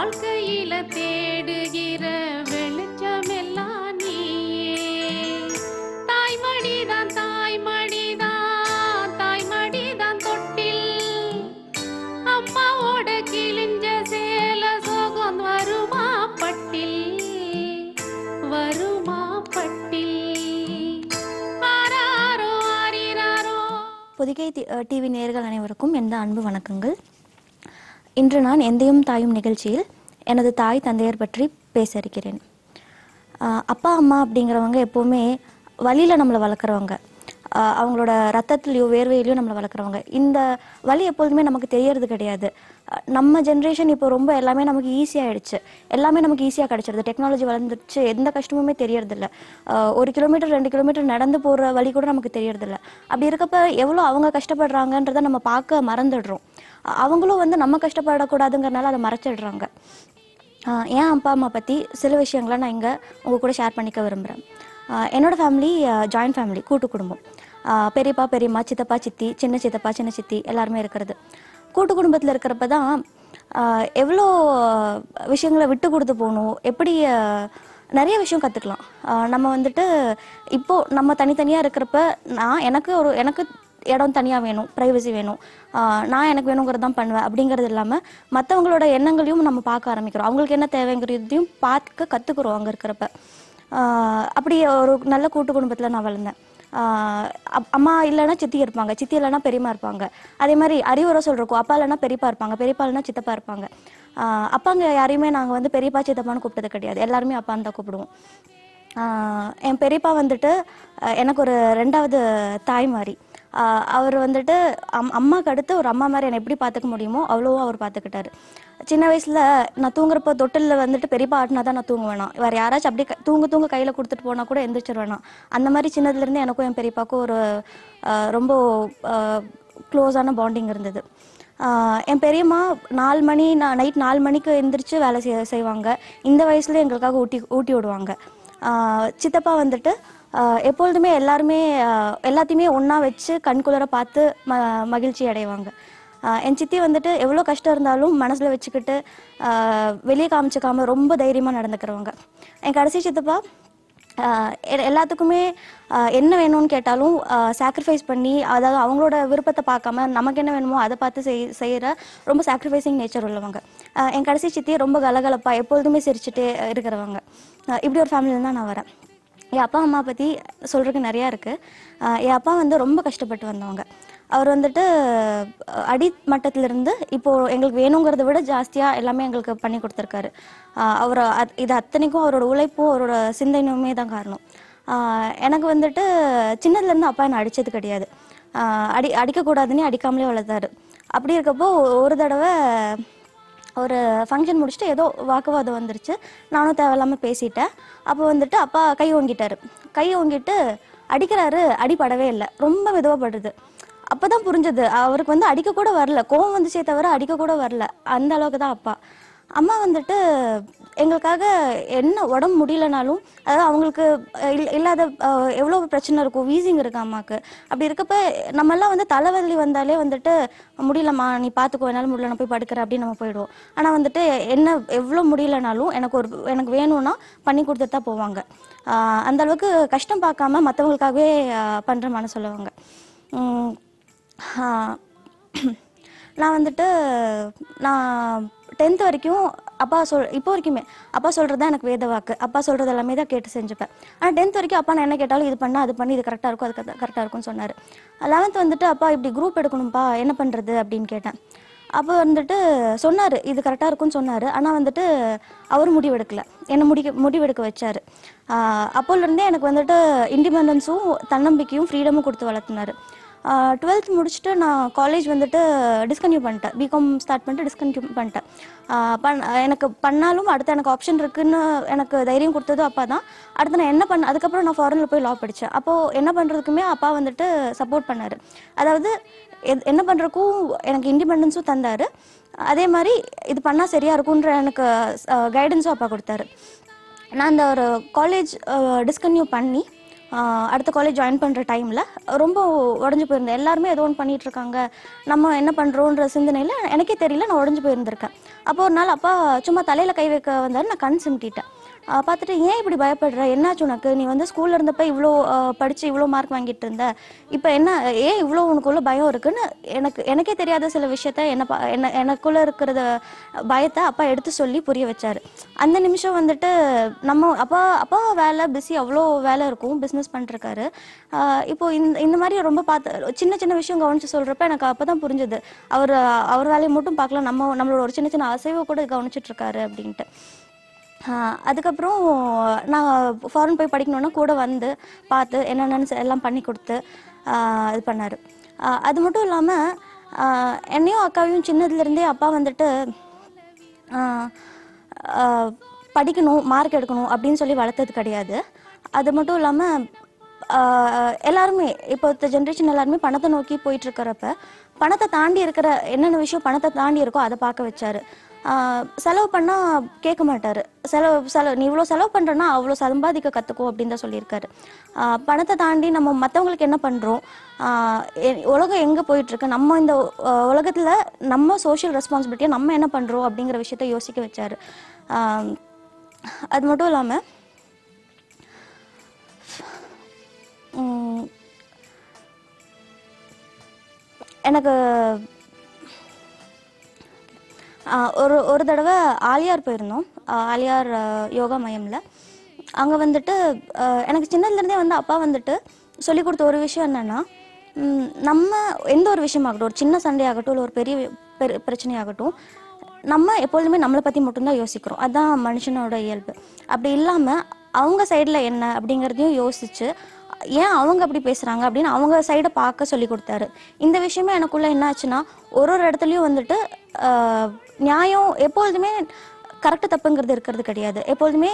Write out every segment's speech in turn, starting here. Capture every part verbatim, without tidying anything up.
வாழ்க்கையில தேடுகிற வெளிச்சமெல்லாம் நீயே. தாய்மடிதான் தாய்மடிதான் தாய்மடிதான் தொட்டில், அம்மாவோட கிழிஞ்ச சேல சோகம் வருமா பட்டில், வருமா பட்டில். ஆராரோ ஆரிராரோ. பொதிகை டிவி நேயர்கள் அனைவருக்கும் எந்த அன்பு வணக்கங்கள். இன்று நான் எந்தையும் தாயும் நிகழ்ச்சியில் எனது தாய் தந்தையர் பற்றி பேச இருக்கிறேன். அப்பா அம்மா அப்படிங்கிறவங்க எப்போவுமே வலியில் நம்மளை வளர்க்குறவங்க, அவங்களோட ரத்தத்துலேயோ வேர்வையிலையோ நம்மளை வளர்க்குறவங்க. இந்த வலி எப்போதுமே நமக்கு தெரியறது கிடையாது. நம்ம ஜென்ரேஷன் இப்போ ரொம்ப எல்லாமே நமக்கு ஈஸியாகிடுச்சு, எல்லாமே நமக்கு ஈஸியாக கிடச்சிருது, டெக்னாலஜி வளர்ந்துருச்சு, எந்த கஷ்டமுமே தெரியறதில்ல. ஒரு கிலோமீட்டர் ரெண்டு கிலோமீட்டர் நடந்து போகிற வழி கூட நமக்கு தெரியறதில்ல. அப்படி இருக்கப்ப எவ்வளோ அவங்க கஷ்டப்படுறாங்கன்றதை நம்ம பார்க்க மறந்துடுறோம். அவங்களும் வந்து நம்ம கஷ்டப்படக்கூடாதுங்கிறனால அதை மறைச்சிடுறாங்க. என் அப்பா அம்மா பற்றி சில விஷயங்களை நான் இங்கே உங்கள் கூட ஷேர் பண்ணிக்க விரும்புகிறேன். என்னோடய ஃபேமிலி ஜாயின்ட் ஃபேமிலி, கூட்டு குடும்பம். பெரியப்பா பெரியம்மா, சித்தப்பா சித்தி, சின்ன சித்தப்பா சின்ன சித்தி எல்லாருமே இருக்கிறது. கூட்டு குடும்பத்தில் இருக்கிறப்ப தான் எவ்வளோ விஷயங்களை விட்டு கொடுத்து போகணும், எப்படி நிறைய விஷயம் கற்றுக்கலாம். நம்ம வந்துட்டு இப்போது நம்ம தனித்தனியாக இருக்கிறப்ப நான் எனக்கு ஒரு எனக்கு இடம் தனியாக வேணும், ப்ரைவசி வேணும், நான் எனக்கு வேணுங்கிறது தான் பண்ணுவேன் அப்படிங்கிறது இல்லாமல் மற்றவங்களோட எண்ணங்களையும் நம்ம பார்க்க ஆரம்பிக்கிறோம். அவங்களுக்கு என்ன தேவைங்கிறதையும் பார்க்க கற்றுக்குறோம் அங்கே இருக்கிறப்ப. அப்படி ஒரு நல்ல கூட்டு குடும்பத்தில் நான் வளர்ந்தேன். அம்மா இல்லைன்னா சித்தி இருப்பாங்க, சித்தி இல்லைன்னா பெரியம்மா இருப்பாங்க. அதே மாதிரி அறிவுரை சொல்கிறக்கும் அப்பா இல்லைன்னா பெரியப்பா இருப்பாங்க, பெரியப்பா இல்லைன்னா சித்தப்பா இருப்பாங்க. அப்பாங்க யாரையுமே நாங்கள் வந்து பெரியப்பா சித்தப்பான்னு கூப்பிட்டது கிடையாது, எல்லாருமே அப்பான்னு தான் கூப்பிடுவோம். என் பெரியப்பா வந்துட்டு எனக்கு ஒரு ரெண்டாவது தாய் மாதிரி. அவர் வந்துட்டு அம் அம்மாவுக்கு அடுத்து ஒரு அம்மா மாதிரி என்னை எப்படி பார்த்துக்க முடியுமோ அவ்வளோவோ அவர் பார்த்துக்கிட்டாரு. சின்ன வயசில் நான் தூங்குறப்போ தொட்டிலில் வந்துட்டு பெரியப்பா ஆட்டினா தான் நான் தூங்க வேணாம், வேறு யாராச்சும் அப்படி தூங்க தூங்க கையில் கொடுத்துட்டு போனால் கூட எந்திரிச்சிட வேணாம். அந்த மாதிரி சின்னதுலேருந்து எனக்கும் என் பெரியப்பாவுக்கும் ஒரு ரொம்ப க்ளோஸான பாண்டிங் இருந்தது. என் பெரியம்மா நாலு மணி நான் நைட் நாலு மணிக்கு எந்திரிச்சு வேலை செய் செய்வாங்க. இந்த வயசுல எங்களுக்காக ஊட்டி ஊட்டி விடுவாங்க. சித்தப்பா வந்துட்டு எப்பொழுதுமே எல்லாருமே எல்லாத்தையுமே ஒன்றா வச்சு கண்குளிர பார்த்து ம மகிழ்ச்சி அடைவாங்க. என் சித்தி வந்துட்டு எவ்வளோ கஷ்டம் இருந்தாலும் மனசில் வச்சுக்கிட்டு வெளியே காமிச்சிக்காமல் ரொம்ப தைரியமாக நடந்துக்கிறவங்க. என் கடைசி சித்தப்பா எல்லாத்துக்குமே என்ன வேணும்னு கேட்டாலும் சாக்ரிஃபைஸ் பண்ணி, அதாவது அவங்களோட விருப்பத்தை பார்க்காம நமக்கு என்ன வேணுமோ அதை பார்த்து செய் செய்கிற ரொம்ப சாக்ரிஃபைசிங் நேச்சர் உள்ளவங்க. என் கடைசி சித்தி ரொம்ப கலகலப்பாக எப்பொழுதுமே சிரிச்சுட்டே இருக்கிறவங்க. இப்படி ஒரு ஃபேமிலியில் தான் நான் வரேன். என் அப்பா அம்மா பற்றி சொல்கிறதுக்கு நிறையா இருக்குது. என் அப்பா வந்து ரொம்ப கஷ்டப்பட்டு வந்தவங்க. அவர் வந்துட்டு அடிமட்டத்திலிருந்து இப்போது எங்களுக்கு வேணுங்கிறத விட ஜாஸ்தியாக எல்லாமே எங்களுக்கு பண்ணி கொடுத்துருக்காரு. அவர் இது அத்தனைக்கும் அவரோட உழைப்பும் அவரோட சிந்தனையுமே தான் காரணம். எனக்கு வந்துட்டு சின்னதுலேருந்து அப்பா என்னை அடித்தது கிடையாது, அடி அடிக்கக்கூடாதுன்னு அடிக்காமலே வளர்த்தாரு. அப்படி இருக்கப்போ ஒரு தடவை ஒரு ஃபங்க்ஷன் முடிச்சுட்டு ஏதோ வாக்குவாதம் வந்துருச்சு, நானும் தேவையில்லாமல் பேசிட்டேன். அப்போ வந்துட்டு அப்பா கை ஓங்கிட்டார். கை ஓங்கிட்டு அடிக்கிறாரு, அடிப்படவே இல்லை, ரொம்ப மெதுவாகப்படுது. அப்போ தான் புரிஞ்சது அவருக்கு வந்து அடிக்க கூட வரல, கோவம் வந்துச்சே தவிர அடிக்க கூட வரல, அந்த அளவுக்கு தான் அப்பா. அம்மா வந்துட்டு எங்களுக்காக என்ன உடம்பு முடியலனாலும், அதாவது அவங்களுக்கு இல்லாத எவ்வளோ பிரச்சனை இருக்கும், வீசிங் இருக்கு அம்மாவுக்கு. அப்படி இருக்கப்ப நம்மெல்லாம் வந்து தலைவலி வந்தாலே வந்துட்டு முடியலம்மா நீ பார்த்துக்கோ, என்னால் முடியல நான் போய் படுக்கிறேன் அப்படின்னு நம்ம போயிடுவோம். ஆனால் வந்துட்டு என்ன எவ்வளோ முடியலனாலும் எனக்கு ஒரு எனக்கு வேணும்னா பண்ணி கொடுத்துட்டு தான் போவாங்க. அந்த அளவுக்கு கஷ்டம் பார்க்காம மற்றவங்களுக்காகவே பண்ணுற மனசு சொல்லுவாங்க. நான் வந்துட்டு நான் டென்த் வரைக்கும் அப்பா சொல் இப்போ வரைக்குமே அப்பா சொல்கிறது தான் எனக்கு வேத வாக்கு. அப்பா சொல்கிறது எல்லாமே தான் கேட்டு செஞ்சுப்பேன். ஆனால் டென்த் வரைக்கும் அப்பா நான் என்ன கேட்டாலும் இது பண்ணால் அது பண்ணி இது கரெக்டாக இருக்கும், அது கரெக்டாக இருக்கும்னு சொன்னார். லெவன்த் வந்துட்டு அப்பா இப்படி குரூப் எடுக்கணும்ப்பா என்ன பண்ணுறது அப்படின்னு கேட்டேன். அப்போ வந்துட்டு சொன்னார் இது கரெக்டாக இருக்கும்னு சொன்னார். ஆனால் வந்துட்டு அவர் முடிவெடுக்கலை, என்னை முடிக்க முடிவெடுக்க வச்சார். அப்போலேருந்தே எனக்கு வந்துட்டு இண்டிபெண்டன்ஸும் தன்னம்பிக்கையும் ஃப்ரீடமும் கொடுத்து வளர்த்துனார். டுவெல்த் முடிச்சுட்டு நான் காலேஜ் வந்துட்டு டிஸ்கன்யூ பண்ணிட்டேன், பிகாம் ஸ்டார்ட் பண்ணிட்டு டிஸ்கன்யூ பண்ணிட்டேன். பண் எனக்கு பண்ணாலும் அடுத்து எனக்கு ஆப்ஷன் இருக்குதுன்னு எனக்கு தைரியம் கொடுத்ததும் அப்பா தான். அடுத்து நான் என்ன பண்ண அதுக்கப்புறம் நான் ஃபாரினில் போய் லா படித்தேன். அப்போது என்ன பண்ணுறதுக்குமே அப்பா வந்துட்டு சப்போர்ட் பண்ணார். அதாவது என்ன பண்ணுறக்கும் எனக்கு இண்டிபெண்டன்ஸும் தந்தார், அதே மாதிரி இது பண்ணால் சரியாக இருக்குன்ற எனக்கு கைடன்ஸும் அப்பா கொடுத்தாரு. நான் அந்த ஒரு காலேஜ் டிஸ்கன்யூ பண்ணி அடுத்த காலேஜ் ஜாயின் பண்ணுற டைமில் ரொம்ப உடஞ்சி போயிருந்தேன். எல்லாருமே ஏதோ ஒன்று பண்ணிகிட்டு இருக்காங்க, நம்ம என்ன பண்ணுறோன்ற சிந்தனையில் எனக்கே தெரியல நான் உடஞ்சி போயிருந்திருக்கேன். அப்போ ஒரு நாள் அப்பா சும்மா தலையில் கை வைக்க வந்தார், நான் கண் சிமிட்டிட்டேன். பார்த்துட்டு ஏன் இப்படி பயப்படுற, என்னாச்சு உனக்கு, நீ வந்து ஸ்கூலில் இருந்தப்போ இவ்வளோ படித்து இவ்வளோ மார்க் வாங்கிட்டு இருந்த, இப்போ என்ன ஏன் இவ்வளோ உனக்குள்ள பயம் இருக்குன்னு எனக்கு எனக்கே தெரியாத சில விஷயத்த என்ன என்ன எனக்குள்ளே இருக்கிறத பயத்தை அப்பா எடுத்து சொல்லி புரிய வச்சார். அந்த நிமிஷம் வந்துட்டு நம்ம அப்பா அப்பா வேலை பிஸி, அவ்வளோ வேலை இருக்கும், பிஸ்னஸ் பண்ணிருக்காரு. இப்போ இந்த இந்த மாதிரி ரொம்ப பார்த்து சின்ன சின்ன விஷயம் கவனித்து சொல்கிறப்ப எனக்கு அப்போ தான் புரிஞ்சுது, அவர் அவர் வேலையை மட்டும் பார்க்கலாம், நம்ம நம்மளோட ஒரு சின்ன சின்ன அசைவை கூட கவனிச்சிட்ருக்காரு அப்படின்ட்டு. அதுக்கப்புறம் நான் ஃபாரின் போய் படிக்கணுன்னா கூட வந்து பார்த்து என்னென்னு எல்லாம் பண்ணி கொடுத்து இது பண்ணார். அது மட்டும் இல்லாமல் என்னையும் அக்காவையும் சின்னதுலேருந்தே அப்பா வந்துட்டு படிக்கணும், மார்க் எடுக்கணும் அப்படின்னு சொல்லி வளர்த்தது கிடையாது. அது மட்டும் இல்லாமல் எல்லாருமே இப்போ ஜென்ரேஷன் எல்லாருமே பணத்தை நோக்கி போயிட்டுருக்கிறப்ப பணத்தை தாண்டி இருக்கிற என்னென்ன விஷயம் பணத்தை தாண்டி இருக்கோ அதை பார்க்க வச்சார். செலவு பண்ணால் கேட்க மாட்டார், செலவு செலவு நீ இவ்வளோ செலவு பண்ணுறன்னா அவ்வளோ சம்பாதிக்க கற்றுக்கோ அப்படின்னு தான் சொல்லியிருக்காரு. பணத்தை தாண்டி நம்ம மற்றவங்களுக்கு என்ன பண்ணுறோம், உலகம் எங்கே போயிட்டுருக்கு, நம்ம இந்த உலகத்தில் நம்ம சோஷியல் ரெஸ்பான்சிபிலிட்டியை நம்ம என்ன பண்ணுறோம் அப்படிங்கிற விஷயத்த யோசிக்க வச்சார். அது மட்டும் இல்லாமல் எனக்கு ஒரு ஒரு தடவை ஆலியார் போயிருந்தோம், ஆலியார் யோகா மையமில். அங்கே வந்துட்டு எனக்கு சின்னதுலேருந்தே வந்து அப்பா வந்துட்டு சொல்லி கொடுத்த ஒரு விஷயம் என்னென்னா, நம்ம எந்த ஒரு விஷயமாகட்டும், ஒரு சின்ன சண்டையாகட்டும் இல்லை ஒரு பெரிய பெரு பிரச்சனையாகட்டும், நம்ம எப்பொழுதுமே நம்மளை பற்றி மட்டும்தான் யோசிக்கிறோம், அதுதான் மனுஷனோட இயல்பு. அப்படி இல்லாமல் அவங்க சைடில் என்ன அப்படிங்கிறதையும் யோசித்து ஏன் அவங்க அப்படி பேசுகிறாங்க அப்படின்னு அவங்க சைடை பார்க்க சொல்லி கொடுத்தாரு. இந்த விஷயமே எனக்குள்ளே என்ன ஆச்சுன்னா, ஒரு ஒரு இடத்துலையும் வந்துட்டு நியாயம் எப்பொழுதுமே கரெக்டு தப்புங்கிறது இருக்கிறது கிடையாது. எப்பொழுதுமே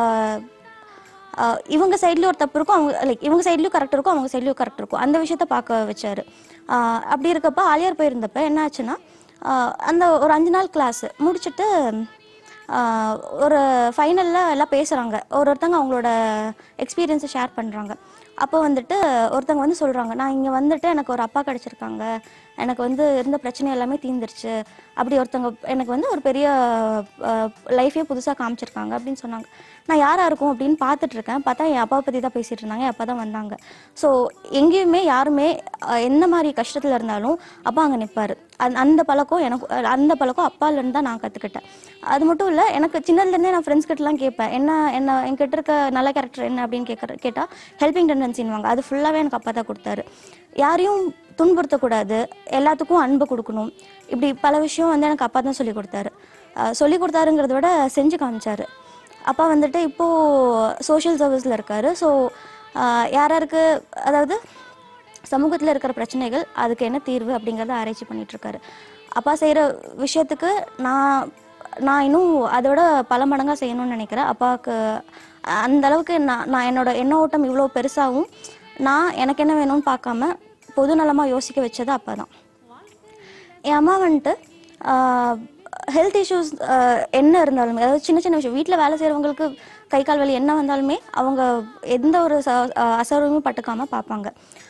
இவங்க சைட்லேயும் ஒரு தப்பு இருக்கும், அவங்க லைக் இவங்க சைட்லேயும் கரெக்ட் இருக்கும், அவங்க சைட்லேயும் கரெக்ட் இருக்கும், அந்த விஷயத்த பார்க்க வச்சார். அப்படி இருக்கப்போ ஆலியார் போயிருந்தப்போ என்ன ஆச்சுன்னா, அந்த ஒரு அஞ்சு நாள் கிளாஸ் முடிச்சுட்டு ஒரு ஃபைனலில் எல்லாம் பேசுகிறாங்க, ஒரு ஒருத்தங்க அவங்களோட எக்ஸ்பீரியன்ஸை ஷேர் பண்ணுறாங்க. அப்போ வந்துட்டு ஒருத்தங்க வந்து சொல்கிறாங்க, நான் இங்கே வந்துட்டு எனக்கு ஒரு அப்பா கிடச்சிருக்காங்க, எனக்கு வந்து இருந்த பிரச்சனை எல்லாமே தீர்ந்துருச்சு, அப்படி ஒருத்தங்க எனக்கு வந்து ஒரு பெரிய லைஃபே புதுசாக காமிச்சிருக்காங்க அப்படின்னு சொன்னாங்க. நான் யாராக இருக்கும் அப்படின்னு பார்த்துட்ருக்கேன், பார்த்தா என் அப்பாவை பற்றி தான் பேசிகிட்டு இருந்தாங்க, என் அப்பா தான் வந்தாங்க. ஸோ எங்கேயுமே யாருமே என்ன மாதிரி கஷ்டத்தில் இருந்தாலும் அப்பா அங்கே நிற்பார். அந் அந்த பழக்கம் எனக்கு அந்த பழக்கம் அப்பாலேருந்து தான் நான் கற்றுக்கிட்டேன். அது மட்டும் இல்லை, எனக்கு சின்னதுலேருந்தே நான் ஃப்ரெண்ட்ஸ் கிட்டலாம் கேட்பேன், என்ன என்ன என்கிட்ட இருக்க நல்ல கேரக்டர் என்ன அப்படின்னு கேட்குற கேட்டால் ஹெல்பிங் டெண்டன்சின்வாங்க. அது ஃபுல்லாகவே எனக்கு அப்பா தான் கொடுத்தாரு. யாரையும் துன்புறுத்தக்கூடாது, எல்லாத்துக்கும் அன்பு கொடுக்கணும், இப்படி பல விஷயம் வந்து எனக்கு அப்பா தான் சொல்லி கொடுத்தாரு. சொல்லி கொடுத்தாருங்கிறத விட செஞ்சு காமிச்சார். அப்பா வந்துட்டு இப்போது சோஷியல் சர்வீஸில் இருக்கார். ஸோ யாராருக்கு அதாவது சமூகத்தில் இருக்கிற பிரச்சனைகள் அதுக்கு என்ன தீர்வு அப்படிங்கிறத ஆராய்ச்சி பண்ணிகிட்ருக்காரு. அப்பா செய்கிற விஷயத்துக்கு நான் நான் இன்னும் அதோட பல மடங்காக செய்யணும்னு நினைக்கிறேன். அப்பாவுக்கு அந்த அளவுக்கு நான் நான் என்னோட எண்ண ஓட்டம் இவ்வளோ பெருசாகவும் நான் எனக்கு என்ன வேணும்னு பார்க்காம பொது நலமாக யோசிக்க வச்சது அப்பா தான். என் அம்மா வந்துட்டு ஹெல்த் இஷ்யூஸ் என்ன இருந்தாலுமே, அதாவது சின்ன சின்ன விஷயம் வீட்டில் வேலை செய்கிறவங்களுக்கு கை கால் வலி என்ன வந்தாலுமே அவங்க எந்த ஒரு ச அசௌகரியமும் பட்டுக்காமல் பார்ப்பாங்க.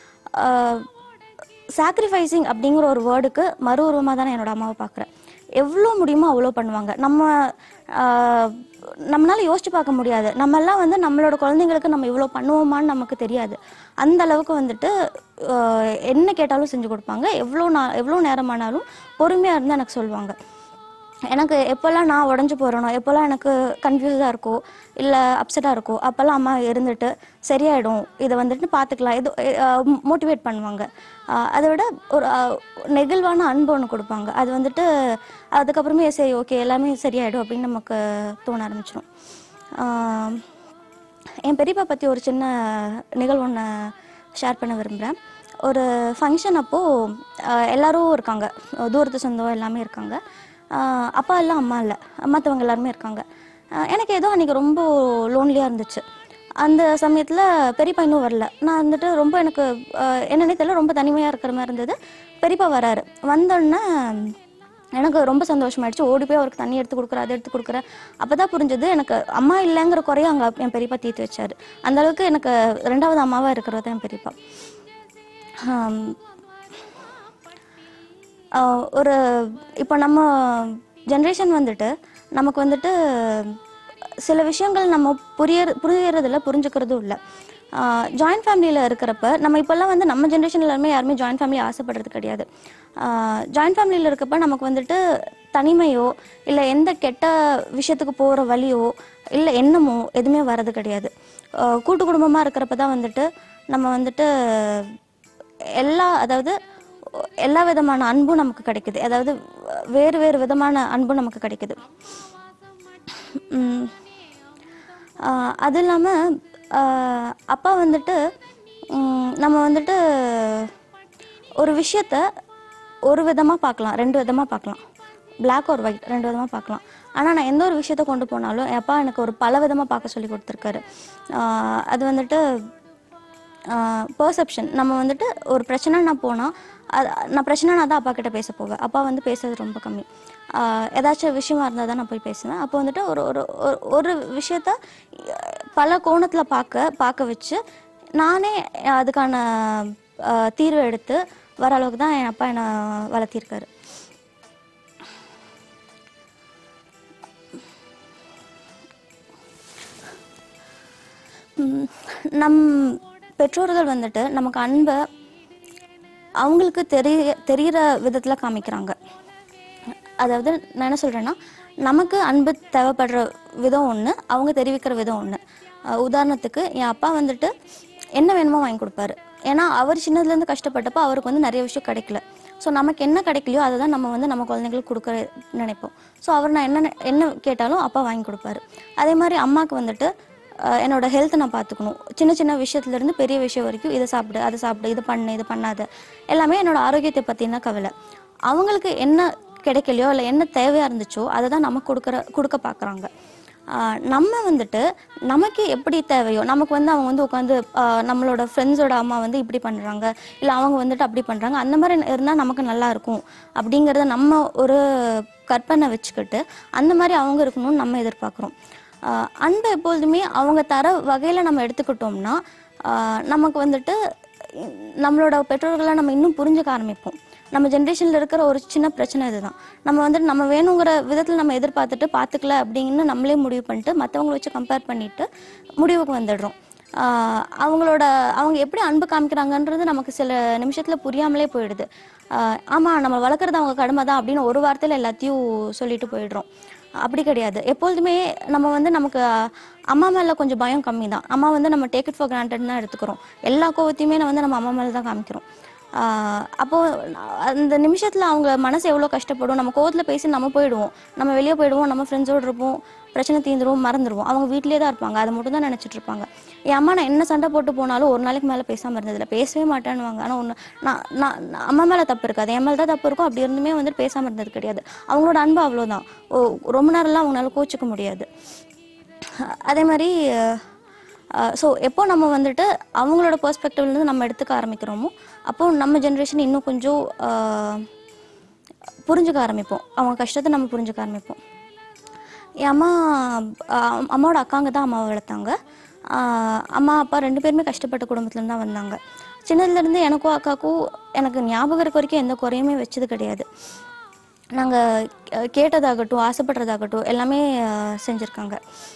சாக்ரிஃபைஸிங் அப்படிங்கிற ஒரு வேர்டுக்கு மறு உருவமாக தான் என்னோடய அம்மாவை பார்க்குறேன். எவ்வளோ முடியுமோ அவ்வளோ பண்ணுவாங்க. நம்ம நம்மளால யோசிச்சு பார்க்க முடியாது, நம்மெல்லாம் வந்து நம்மளோட குழந்தைங்களுக்கு நம்ம இவ்வளோ பண்ணுவோமான்னு நமக்கு தெரியாது. அந்த அளவுக்கு வந்துட்டு என்ன கேட்டாலும் செஞ்சு கொடுப்பாங்க. எவ்வளோ நான் எவ்வளோ நேரமானாலும் பொறுமையாக இருந்தால் எனக்கு சொல்லுவாங்க. எனக்கு எப்போல்லாம் நான் உடஞ்சி போகிறேனோ, எப்போல்லாம் எனக்கு கன்ஃபியூஸாக இருக்கோ இல்லை அப்செட்டாக இருக்கோ, அப்போல்லாம் அம்மா இருந்துட்டு சரியாயிடும், இதை வந்துட்டு பார்த்துக்கலாம், இது மோட்டிவேட் பண்ணுவாங்க. அதை விட ஒரு நெகிழ்வான அன்பு ஒன்று கொடுப்பாங்க. அது வந்துட்டு அதுக்கப்புறமே சரி ஓகே எல்லாமே சரியாயிடும் அப்படின்னு நமக்கு தோண ஆரம்பிச்சிடும். என் பெரியப்பா பற்றி ஒரு சின்ன நிகழ்வு ஒன்று ஷேர் பண்ண விரும்புகிறேன். ஒரு ஃபங்க்ஷன் அப்போது எல்லோரும் இருக்காங்க, தூரத்து சொந்தம் எல்லாமே இருக்காங்க. அப்பா இல்லை, அம்மா இல்லை, மற்றவங்க எல்லாருமே இருக்காங்க. எனக்கு ஏதோ அன்றைக்கி ரொம்ப லோன்லியாக இருந்துச்சு. அந்த சமயத்தில் பெரியப்பா இன்னும் வரல. நான் வந்துட்டு ரொம்ப எனக்கு என்னன்னே தெரியல, ரொம்ப தனிமையாக இருக்கிற மாதிரி இருந்தது. பெரியப்பா வராரு. வந்தோடனே எனக்கு ரொம்ப சந்தோஷமாயிடுச்சு. ஓடி போய் அவருக்கு தண்ணி எடுத்து கொடுக்குறேன், அதை எடுத்து கொடுக்குறேன். அப்போ தான் புரிஞ்சது எனக்கு அம்மா இல்லைங்கிற குறைய அங்கே என் பெரியப்பா தீர்த்து வச்சார். அந்தளவுக்கு எனக்கு ரெண்டாவது அம்மாவாக இருக்கிறது தான் என் பெரியப்பா. ஒரு இப்போ நம்ம ஜென்ரேஷன் வந்துட்டு நமக்கு வந்துட்டு சில விஷயங்கள் நம்ம புரிய புரியறதில்ல, புரிஞ்சுக்கிறதும் இல்லை. ஜாயின்ட் ஃபேமிலியில் இருக்கிறப்ப நம்ம இப்போல்லாம் வந்து நம்ம ஜென்ரேஷன் எல்லாருமே யாருமே ஜாயின்ட் ஃபேமிலி ஆசைப்படுறது கிடையாது. ஜாயின்ட் ஃபேமிலியில் இருக்கப்ப நமக்கு வந்துட்டு தனிமையோ இல்லை எந்த கெட்ட விஷயத்துக்கு போகிற வழியோ இல்லை எண்ணமோ எதுவுமே வர்றது கிடையாது. கூட்டு குடும்பமாக இருக்கிறப்ப தான் வந்துட்டு நம்ம வந்துட்டு எல்லா அதாவது எல்லா விதமான அன்பும் நமக்கு கிடைக்குது. அதாவது வேறு வேறு விதமான அன்பும் நமக்கு கிடைக்குது. அது இல்லாமல் அப்பா வந்துட்டு நம்ம வந்துட்டு ஒரு விஷயத்த ஒரு விதமாக பார்க்கலாம், ரெண்டு விதமாக பார்க்கலாம், பிளாக் ஒரு ஒயிட் ரெண்டு விதமாக பார்க்கலாம். ஆனால் நான் எந்த ஒரு விஷயத்த கொண்டு போனாலும் என் அப்பா எனக்கு ஒரு பல விதமாக பார்க்க சொல்லி கொடுத்துருக்காரு. அது வந்துட்டு பெர்செப்ஷன். நம்ம வந்துட்டு ஒரு பிரச்சனை நான் போனால் அது நான் பிரச்சனை நான் தான் அப்பா கிட்ட பேச போவேன். அப்பா வந்து பேசுறது ரொம்ப கம்மி. ஏதாச்சும் விஷயமா இருந்தால் தான் நான் போய் பேசுவேன். அப்போ வந்துட்டு ஒரு ஒரு ஒரு விஷயத்த பல கோணத்தில் பார்க்க பார்க்க வச்சு நானே அதுக்கான தீர்வு எடுத்து வர அளவுக்கு தான் என் அப்பா என்னை வளர்த்திருக்காரு. நம் பெற்றோர்கள் வந்துட்டு நமக்கு அன்பை அவங்களுக்கு தெரிய தெரிகிற விதத்தில் காமிக்கிறாங்க. அதாவது நான் என்ன சொல்கிறேன்னா, நமக்கு அன்பு தேவைப்படுற விதம் ஒன்று, அவங்க தெரிவிக்கிற விதம் ஒன்று. உதாரணத்துக்கு என் அப்பா வந்துட்டு என்ன வேணுமோ வாங்கி கொடுப்பாரு. ஏன்னா அவர் சின்னதுலேருந்து கஷ்டப்பட்டப்போ அவருக்கு வந்து நிறைய விஷயம் கிடைக்கல. ஸோ நமக்கு என்ன கிடைக்கலையோ அதை தான் நம்ம வந்து நம்ம குழந்தைங்களுக்கு கொடுக்க நினைப்போம். ஸோ அவர் நான் என்ன என்ன கேட்டாலும் அப்பா வாங்கி கொடுப்பாரு. அதே மாதிரி அம்மாவுக்கு வந்துட்டு என்னோட ஹெல்த்தை நான் பார்த்துக்கணும். சின்ன சின்ன விஷயத்துலேருந்து பெரிய விஷயம் வரைக்கும் இதை சாப்பிடு, அதை சாப்பிடு, இது பண்ணு, இது பண்ணாத, எல்லாமே என்னோட ஆரோக்கியத்தை பற்றின கவலை. அவங்களுக்கு என்ன கிடைக்கலையோ இல்லை என்ன தேவையாக இருந்துச்சோ அதை தான் நமக்கு கொடுக்குற கொடுக்க பார்க்குறாங்க. நம்ம வந்துட்டு நமக்கு எப்படி தேவையோ, நமக்கு வந்து அவங்க வந்து உட்காந்து நம்மளோட ஃப்ரெண்ட்ஸோட அம்மா வந்து இப்படி பண்ணுறாங்க, இல்லை அவங்க வந்துட்டு அப்படி பண்ணுறாங்க, அந்த மாதிரி இருந்தால் நமக்கு நல்லா இருக்கும் அப்படிங்கிறத நம்ம ஒரு கற்பனை வச்சுக்கிட்டு அந்த மாதிரி அவங்க இருக்கணும்னு நம்ம எதிர்பார்க்குறோம். அன்பை எப்பொழுதுமே அவங்க தர வகையில் நம்ம எடுத்துக்கிட்டோம்னா நமக்கு வந்துட்டு நம்மளோட பெற்றோர்களை நம்ம இன்னும் புரிஞ்சுக்க ஆரம்பிப்போம். நம்ம ஜென்ரேஷனில் இருக்கிற ஒரு சின்ன பிரச்சனை இதுதான். நம்ம வந்துட்டு நம்ம வேணுங்கிற விதத்தில் நம்ம எதிர்பார்த்துட்டு பார்த்துக்கல அப்படின்னு நம்மளே முடிவு பண்ணிட்டு மற்றவங்களை வச்சு கம்பேர் பண்ணிட்டு முடிவுக்கு வந்துடுறோம். அவங்களோட அவங்க எப்படி அன்பு காமிக்கிறாங்கன்றது நமக்கு சில நிமிஷத்தில் புரியாமலே போயிடுது. ஆமாம், நம்ம வளர்க்குறது அவங்க கடமை தான் அப்படின்னு ஒரு வார்த்தையில் எல்லாத்தையும் சொல்லிட்டு போயிடுறோம். அப்படி கிடையாது. எப்பொழுதுமே நம்ம வந்து நமக்கு அம்மா மேலே கொஞ்சம் பயம் கம்மி தான். அம்மா வந்து நம்ம டேக் இட் ஃபார் கிராண்டட் தான் எடுத்துக்கிறோம். எல்லா கோவத்தையுமே நான் வந்து நம்ம அம்மா மேலே தான் காமிக்கிறோம். அப்போது அந்த நிமிஷத்தில் அவங்க மனசு எவ்வளோ கஷ்டப்படும். நம்ம கோவத்தில் பேசி நம்ம போயிடுவோம், நம்ம வெளியே போயிடுவோம், நம்ம ஃப்ரெண்ட்ஸோடு இருப்போம், பிரச்சனை தீர்ந்துருவோம், மறந்துடுவோம். அவங்க வீட்டிலே தான் இருப்பாங்க, அதை மட்டும் தான் நினச்சிட்டு இருப்பாங்க. என் அம்மா நான் என்ன சண்டை போட்டு போனாலும் ஒரு நாளைக்கு மேலே பேசாமல் இருந்ததில்லை, பேசவே மாட்டேன்னுவாங்க. ஆனால் ஒன்று நான் நான் அம்மா மேலே தப்பு இருக்காது, என் மேலே தான் தப்பு இருக்கும். அப்படி இருந்துமே வந்துட்டு பேசாமல் இருந்தது கிடையாது. அவங்களோட அன்பு அவ்வளோதான். ஓ ரொம்ப நேரம்லாம் அவங்களால கோச்சிக்க முடியாது. அதே மாதிரி ஸோ எப்போ நம்ம வந்துட்டு அவங்களோட பெர்ஸ்பெக்டிவ்லேருந்து நம்ம எடுத்துக்க ஆரம்பிக்கிறோமோ அப்போது நம்ம ஜென்ரேஷன் இன்னும் கொஞ்சம் புரிஞ்சுக்க ஆரம்பிப்போம். அவங்க கஷ்டத்தை நம்ம புரிஞ்சுக்க ஆரம்பிப்போம். என் அம்மா அம்மாவோட அக்காங்க தான் அம்மாவை வளர்த்தாங்க. அம்மா அப்பா ரெண்டு பேருமே கஷ்டப்பட்ட குடும்பத்துலேருந்து தான் வந்தாங்க. சின்னதுலேருந்து எனக்கும் அக்காவுக்கும் எனக்கு ஞாபகம் இருக்க வரைக்கும் எந்த குறையுமே வச்சது கிடையாது. நாங்கள் கேட்டதாகட்டும் ஆசைப்படுறதாகட்டும் எல்லாமே செஞ்சுருக்காங்க.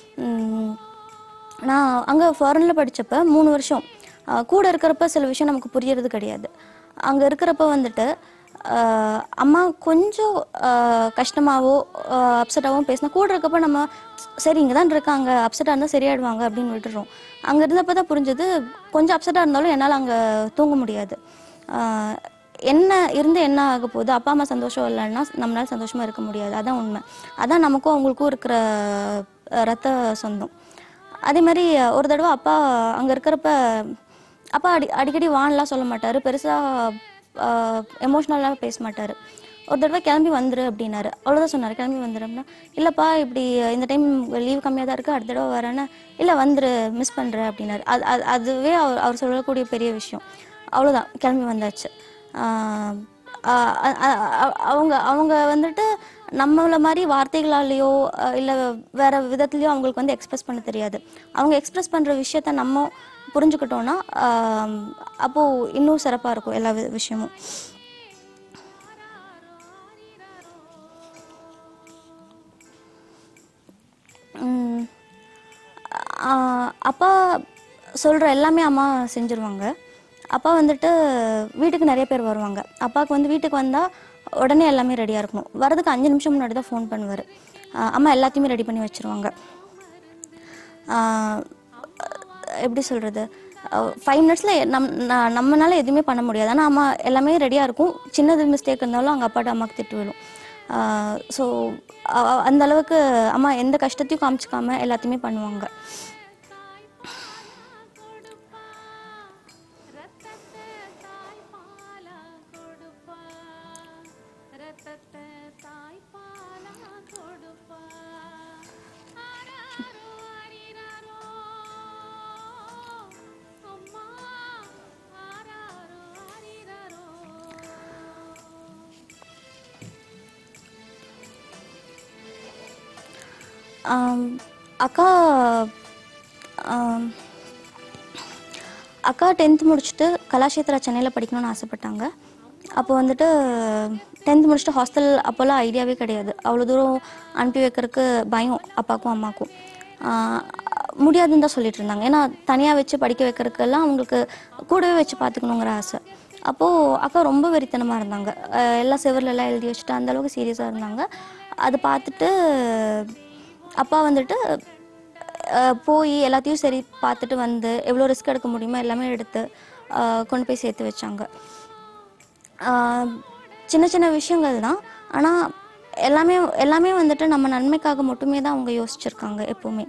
நான் அங்கே ஃபாரினில் படித்தப்போ மூணு வருஷம் கூட இருக்கிறப்ப சில விஷயம் நமக்கு புரியறது கிடையாது. அங்கே இருக்கிறப்ப வந்துட்டு அம்மா கொஞ்சம் கஷ்டமாகவோ அப்செட்டாகவும் பேசினா கூட இருக்கப்போ நம்ம சரி இங்கே தான் இருக்காங்க, அப்செட்டாக இருந்தால் சரியாயிடுவாங்க அப்படின்னு விட்டுறோம். அங்கே இருந்தப்போ தான் புரிஞ்சது கொஞ்சம் அப்செட்டாக இருந்தாலும் என்னால் அங்கே தூங்க முடியாது. என்ன இருந்து என்ன ஆக போகுது, அப்பா அம்மா சந்தோஷம் இல்லைன்னா நம்மளால் சந்தோஷமாக இருக்க முடியாது. அதான் உண்மை. அதான் நமக்கும் அவங்களுக்கும் இருக்கிற ரத்த சொந்தம். அதே மாதிரி ஒரு தடவை அப்பா அங்கே இருக்கிறப்ப அப்பா அடி அடிக்கடி வான்லாம் சொல்ல மாட்டார், பெருசாக எமோஷ்னலாக பேச மாட்டார். ஒரு தடவை கிளம்பி வந்துரு அப்படின்னாரு, அவ்வளோதான் சொன்னார். கிளம்பி வந்துரு அப்படின்னா, இல்லைப்பா இப்படி இந்த டைம் லீவ் கம்மியாக தான் இருக்குது, அடுத்த தடவை வரேன்னா இல்லை வந்துரு மிஸ் பண்ணுறேன் அப்படின்னாரு. அது அது அதுவே அவர் அவர் சொல்லக்கூடிய பெரிய விஷயம். அவ்வளோதான், கிளம்பி வந்தாச்சு. அவங்க அவங்க வந்துட்டு நம்மள மாதிரி வார்த்தைகளாலேயோ இல்லை வேற விதத்துலேயோ அவங்களுக்கு வந்து எக்ஸ்பிரஸ் பண்ண தெரியாது. அவங்க எக்ஸ்பிரஸ் பண்ணுற விஷயத்த நம்ம புரிஞ்சுக்கிட்டோன்னா அப்போது இன்னும் சிறப்பாக இருக்கும் எல்லா விஷயமும். அப்பா சொல்கிற எல்லாமே அம்மா செஞ்சுருவாங்க. அப்பா வந்துட்டு வீட்டுக்கு நிறைய பேர் வருவாங்க. அப்பாவுக்கு வந்து வீட்டுக்கு வந்தால் உடனே எல்லாமே ரெடியாக இருக்கணும். வரதுக்கு அஞ்சு நிமிஷம் முன்னாடி தான் ஃபோன் பண்ணுவார். அம்மா எல்லாத்தையுமே ரெடி பண்ணி வச்சுருவாங்க. எப்படி சொல்கிறது, ஃபைவ் மினிட்ஸில் நம் நம்மளால எதுவுமே பண்ண முடியாது. ஆனால் அம்மா எல்லாமே ரெடியாக இருக்கும். சின்னது மிஸ்டேக் இருந்தாலும் அங்கே அப்பாட்ட அம்மாவுக்கு திட்டு விழும். ஸோ அந்த அளவுக்கு அம்மா எந்த கஷ்டத்தையும் காமிச்சிக்காமல் எல்லாத்தையுமே பண்ணுவாங்க. அக்கா அக்கா டென்த் முடிச்சுட்டு கலாஷேத்ரா சென்னையில் படிக்கணும்னு ஆசைப்பட்டாங்க. அப்போ வந்துட்டு டென்த் முடிச்சுட்டு ஹாஸ்டல் அப்போல்லாம் ஐடியாவே கிடையாது. அவ்வளோ தூரம் அனுப்பி வைக்கிறதுக்கு பயம் அப்பாவுக்கும் அம்மாவுக்கும். முடியாதுன்னு தான் சொல்லிட்டு இருந்தாங்க. ஏன்னா தனியாக வச்சு படிக்க வைக்கிறதுக்கெல்லாம் அவங்களுக்கு கூடவே வச்சு பார்த்துக்கணுங்கிற ஆசை. அப்போது அக்கா ரொம்ப வெறித்தனமாக இருந்தாங்க. எல்லாம் செவர்லெல்லாம் எழுதி வச்சுட்டு அந்தளவுக்கு சீரியஸாக இருந்தாங்க. அதை பார்த்துட்டு அப்பா வந்துட்டு போய் எல்லாத்தையும் சரி பார்த்துட்டு வந்து எவ்வளோ ரிஸ்க் எடுக்க முடியுமோ எல்லாமே எடுத்து கொண்டு போய் சேர்த்து வச்சாங்க. சின்ன சின்ன விஷயங்கள் தான், ஆனால் எல்லாமே எல்லாமே வந்துட்டு நம்ம நன்மைக்காக மட்டுமே தான் அவங்க யோசிச்சுருக்காங்க எப்போவுமே.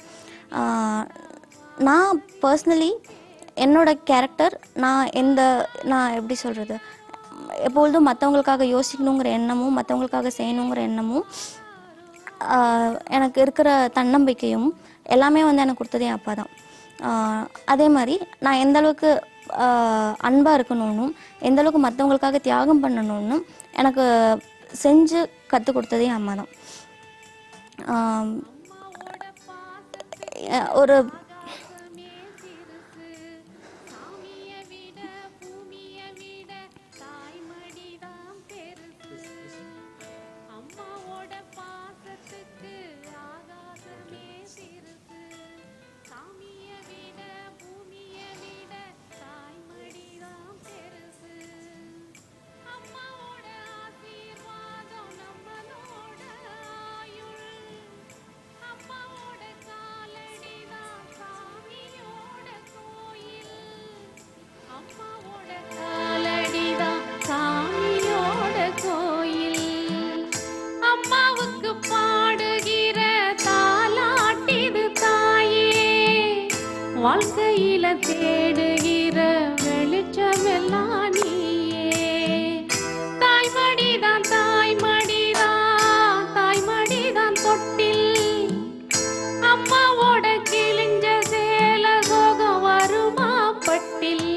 நான் பர்சனலி என்னோட கேரக்டர், நான் எந்த நான் எப்படி சொல்கிறது, எப்பொழுதும் மற்றவங்களுக்காக யோசிக்கணுங்கிற எண்ணமும் மற்றவங்களுக்காக செய்யணுங்கிற எண்ணமும் எனக்கு இருக்கிற தன்னம்பிக்கையும் எல்லாமே வந்து எனக்கு கொடுத்ததே அப்பா தான். அதே மாதிரி நான் எந்தளவுக்கு அன்பாக இருக்கணும்னும் எந்தளவுக்கு மற்றவங்களுக்காக தியாகம் பண்ணணும்னு எனக்கு செஞ்சு கற்றுக் கொடுத்ததே அம்மா தான். ஒரு வாழ்க்கையில தேடுகிற வெளிச்சமெல்லாம் நீயே. தாய்மடிதான் தாய்மடிதான் தாய்மடிதான் தொட்டில். அம்மாவோட கிழிஞ்ச சேல சோகம் வருமா பட்டில்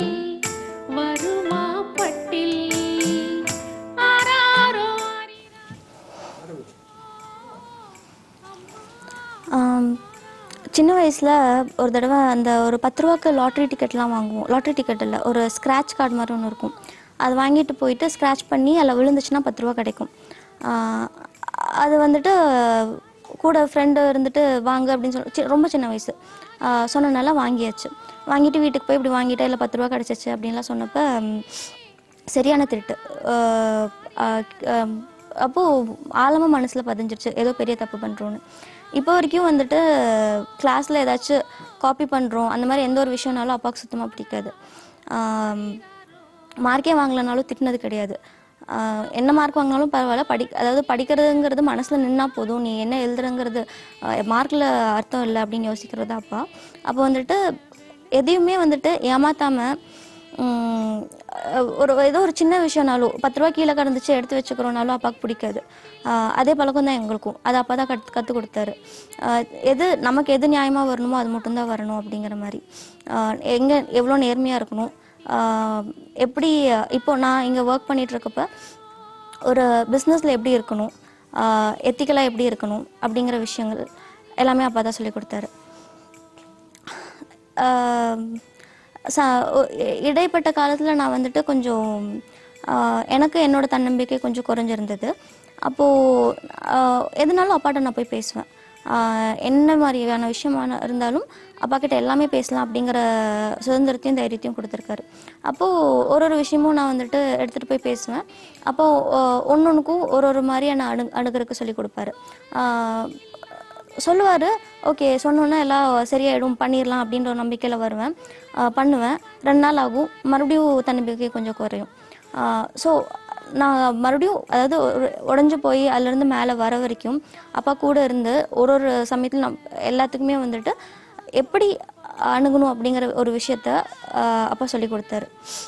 வருமா பட்டில். ஆராரோ சின்ன வயசில் ஒரு தடவை அந்த ஒரு பத்து ரூபாய்க்கு லாட்ரி டிக்கெட்லாம் வாங்குவோம். லாட்ரி டிக்கெட் இல்லை, ஒரு ஸ்க்ராட்ச் கார்டு மாதிரி ஒன்று இருக்கும். அது வாங்கிட்டு போயிட்டு ஸ்க்ராட்ச் பண்ணி அதில் விழுந்துச்சுன்னா பத்து ரூபா கிடைக்கும். அது வந்துட்டு கூட ஃப்ரெண்டு இருந்துட்டு வாங்க அப்படின்னு சொல்லி ரொம்ப சின்ன வயசு சொன்னனால வாங்கியாச்சு. வாங்கிட்டு வீட்டுக்கு போய் இப்படி வாங்கிட்டேன், இல்லை பத்து ரூபா கிடச்சிச்சு அப்படின்லாம் சொன்னப்போ சரியான திருட்டு. அப்போது ஆழமாக மனசில் பதிஞ்சிருச்சு, ஏதோ பெரிய தப்பு பண்ணுறோன்னு. இப்போ வரைக்கும் வந்துட்டு கிளாஸில் ஏதாச்சும் காப்பி பண்ணுறோம் அந்த மாதிரி எந்த ஒரு விஷயம்னாலும் அப்பாவுக்கு சுத்தமாக பிடிக்காது. மார்க்கே வாங்கலைனாலும் திட்டினது கிடையாது. என்ன மார்க் வாங்கினாலும் பரவாயில்ல, படி அதாவது படிக்கிறதுங்கிறது மனசில் நின்னா போதும், நீ என்ன எழுதுறங்கிறது மார்க்கில் அர்த்தம் இல்லை அப்படின்னு யோசிக்கிறது அப்பா. அப்போ வந்துட்டு எதையுமே வந்துட்டு ஏமாத்தாமல் ஒரு ஏதோ ஒரு சின்ன விஷயம்னாலும் பத்து ரூபா கீழே கடந்துச்சு எடுத்து வச்சுக்கிறோனாலும் அப்பாவுக்கு பிடிக்காது. அதே பழக்கம் தான் எங்களுக்கும். அது அப்பா தான் கற்று கற்றுக் கொடுத்தாரு. எது நமக்கு எது நியாயமாக வரணுமோ அது மட்டும்தான் வரணும் அப்படிங்கிற மாதிரி. எங்கே எவ்வளோ நேர்மையாக இருக்கணும், எப்படி இப்போ நான் இங்கே ஒர்க் பண்ணிகிட்ருக்கப்ப ஒரு பிஸ்னஸில் எப்படி இருக்கணும், எத்திக்கலாக எப்படி இருக்கணும் அப்படிங்கிற விஷயங்கள் எல்லாமே அப்பா தான் சொல்லி கொடுத்தாரு. ச இடைப்பட்ட காலத்தில் நான் வந்துட்டு கொஞ்சம் எனக்கு என்னோடய தன்னம்பிக்கை கொஞ்சம் குறைஞ்சிருந்தது. அப்போது எதுனாலும் அப்பாட்ட நான் போய் பேசுவேன். என்ன மாதிரியான விஷயமான இருந்தாலும் அப்பா கிட்ட எல்லாமே பேசலாம் அப்படிங்கிற சுதந்திரத்தையும் தைரியத்தையும் கொடுத்துருக்காரு. அப்போது ஒரு ஒரு விஷயமும் நான் வந்துட்டு எடுத்துகிட்டு போய் பேசுவேன். அப்போது ஒன்று ஒன்றுக்கும் ஒரு ஒரு மாதிரியான அணு அணுகிறதுக்கு சொல்லி கொடுப்பாரு. சொல்லுவார், ஓகே சொன்னோன்னே எல்லாம் சரியாயிடும், பண்ணிடலாம் அப்படின்ற ஒரு நம்பிக்கையில் வருவேன், பண்ணுவேன். ரெண்டு நாள் ஆகும், மறுபடியும் தன்னம்பிக்கை கொஞ்சம் குறையும். ஸோ நான் மறுபடியும் அதாவது உடஞ்சி போய் அதுலேருந்து மேலே வர வரைக்கும் அப்பா கூட இருந்து ஒரு ஒரு சமயத்தில் நான் எல்லாத்துக்குமே வந்துட்டு எப்படி அணுகணும் அப்படிங்கிற ஒரு விஷயத்த அப்பா சொல்லி கொடுத்தாரு.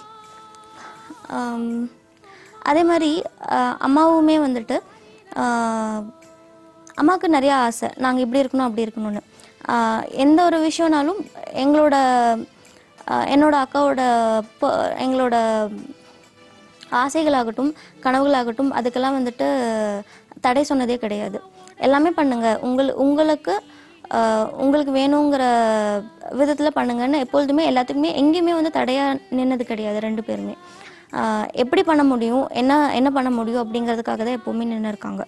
அதே மாதிரி அம்மாவுமே வந்துட்டு அம்மாவுக்கு நிறையா ஆசை, நாங்கள் இப்படி இருக்கணும் அப்படி இருக்கணும்னு. எந்த ஒரு விஷயம்னாலும் எங்களோட என்னோட அக்காவோட எங்களோட ஆசைகளாகட்டும் கனவுகளாகட்டும் அதுக்கெல்லாம் வந்துட்டு தடை சொன்னதே கிடையாது. எல்லாமே பண்ணுங்கள், உங்கள் உங்களுக்கு உங்களுக்கு வேணுங்கிற விதத்தில் பண்ணுங்கன்னு எப்பொழுதுமே எல்லாத்துக்குமே எங்கேயுமே வந்து தடையாக நின்னது கிடையாது. ரெண்டு பேருமே எப்படி பண்ண முடியும், என்ன என்ன பண்ண முடியும் அப்படிங்கிறதுக்காக தான் எப்போவுமே நின்று இருக்காங்க.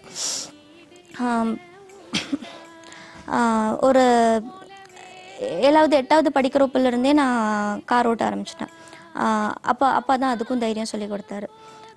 ஒரு ஏழாவது எட்டாவது படிக்கிறப்பிலேருந்தே நான் கார் ஓட்ட ஆரம்பிச்சிட்டேன். அப்பா அப்பா தான் அதுக்கும் தைரியம் சொல்லி கொடுத்தாரு.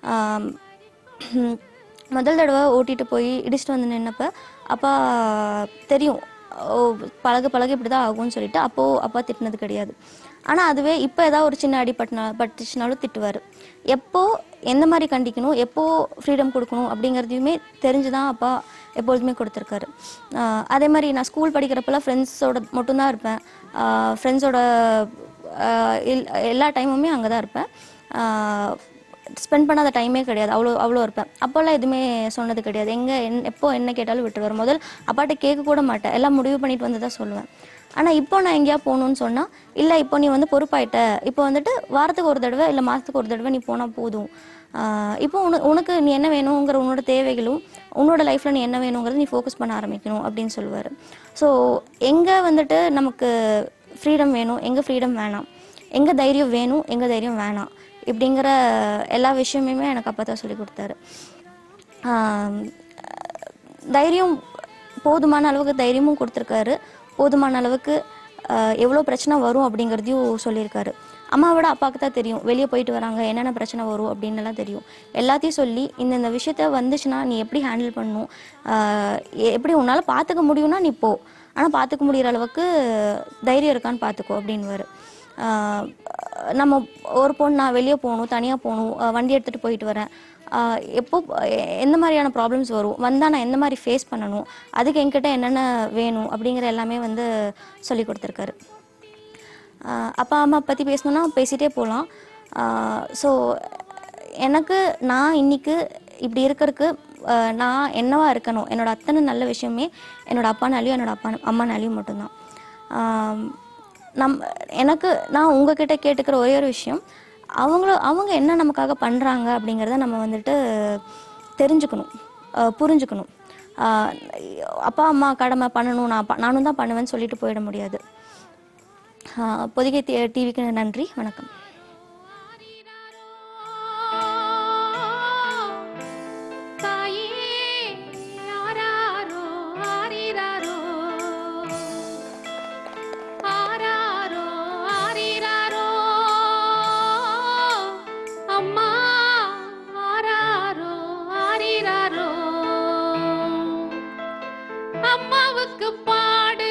முதல் தடவை ஓட்டிகிட்டு போய் இடிச்சிட்டு வந்து நின்னப்போ அப்பா தெரியும், ஓ பழக பழக இப்படி தான் ஆகும்னு சொல்லிட்டு அப்போது அப்பா திட்டினது கிடையாது. ஆனால் அதுவே இப்போ ஏதாவது ஒரு சின்ன அடி பட்டினா பட்டுச்சுனாலும் திட்டுவார். எப்போது எந்த மாதிரி கண்டிக்கணும், எப்போது ஃப்ரீடம் கொடுக்கணும் அப்படிங்கிறதையுமே தெரிஞ்சு தான் அப்பா எப்பொழுதுமே கொடுத்துருக்காரு. அதே மாதிரி நான் ஸ்கூல் படிக்கிறப்பெல்லாம் ஃப்ரெண்ட்ஸோட மட்டும்தான் இருப்பேன். ஃப்ரெண்ட்ஸோட எல்லா டைமுமே அங்கே தான் இருப்பேன். ஸ்பெண்ட் பண்ணாத டைமே கிடையாது, அவ்வளோ அவ்வளோ இருப்பேன். அப்போல்லாம் எதுவுமே சொன்னது கிடையாது. எங்கே என் எப்போ என்ன கேட்டாலும் விட்டுருவார். முதல் அப்பாட்ட கேட்க கூட மாட்டேன், எல்லாம் முடிவு பண்ணிட்டு வந்து தான் சொல்லுவேன். ஆனால் இப்போ நான் எங்கேயா போகணுன்னு சொன்னால், இல்லை இப்போ நீ வந்து பொறுப்பாயிட்ட, இப்போ வந்துட்டு வாரத்துக்கு ஒரு தடவை இல்லை மாதத்துக்கு ஒரு தடவை நீ போனால் போதும், இப்போ உன உனக்கு நீ என்ன வேணுங்கிற உன்னோட தேவைகளும் உன்னோட லைஃப்பில் நீ என்ன வேணுங்கிறது நீ ஃபோக்கஸ் பண்ண ஆரம்பிக்கணும் அப்படின்னு சொல்லுவார். ஸோ எங்கே வந்துட்டு நமக்கு ஃப்ரீடம் வேணும், எங்கே ஃப்ரீடம் வேணாம், எங்கே தைரியம் வேணும், எங்கே தைரியம் வேணாம் இப்படிங்கிற எல்லா விஷயமுமே எனக்கு அப்பா தான் சொல்லி கொடுத்தாரு. தைரியம் போதுமான அளவுக்கு தைரியமும் கொடுத்துருக்காரு, போதுமான அளவுக்கு எவ்வளோ பிரச்சனை வரும் அப்படிங்கிறதையும் சொல்லியிருக்காரு. அம்மாவோட அப்பாவுக்கு தான் தெரியும், வெளியே போயிட்டு வராங்க என்னென்ன பிரச்சனை வரும் அப்படின்னுலாம் தெரியும். எல்லாத்தையும் சொல்லி இந்தந்த விஷயத்த வந்துச்சுன்னா நீ எப்படி ஹேண்டில் பண்ணணும், எப்படி உன்னால் பார்த்துக்க முடியும்னா நீ போ, ஆனால் பார்த்துக்க முடிகிற அளவுக்கு தைரியம் இருக்கான்னு பார்த்துக்கோ அப்படின்வாரு. நம்ம ஒரு பொண்ணு நான் வெளியே போகணும், தனியாக போகணும், வண்டி எடுத்துகிட்டு போயிட்டு வரேன், எப்போ எந்த மாதிரியான ப்ராப்ளம்ஸ் வரும், வந்தால் நான் எந்த மாதிரி ஃபேஸ் பண்ணணும், அதுக்கு என்கிட்ட என்னென்ன வேணும் அப்படிங்கிற எல்லாமே வந்து சொல்லி கொடுத்துருக்காரு. அப்பா அம்மா பற்றி பேசணுன்னா பேசிகிட்டே போகலாம். ஸோ எனக்கு நான் இன்றைக்கி இப்படி இருக்கிறதுக்கு நான் என்னவா இருக்கணும், என்னோடய அத்தனை நல்ல விஷயமே என்னோடய அப்பானாலையும் என்னோடய அப்பா அம்மானாலையும் மட்டும்தான். நம் எனக்கு நான் உங்ககிட்ட கேட்டுக்கிற ஒரே ஒரு விஷயம், அவங்களும் அவங்க என்ன நமக்காக பண்ணுறாங்க அப்படிங்கிறத நம்ம வந்துட்டு தெரிஞ்சுக்கணும், புரிஞ்சுக்கணும். அப்பா அம்மா கடமை பண்ணணும், நான் நானும் தான் பண்ணுவேன்னு சொல்லிட்டு போயிட முடியாது. பொதிகை டிவிக்கு நன்றி, வணக்கம். அம்மாவுக்கு பாடு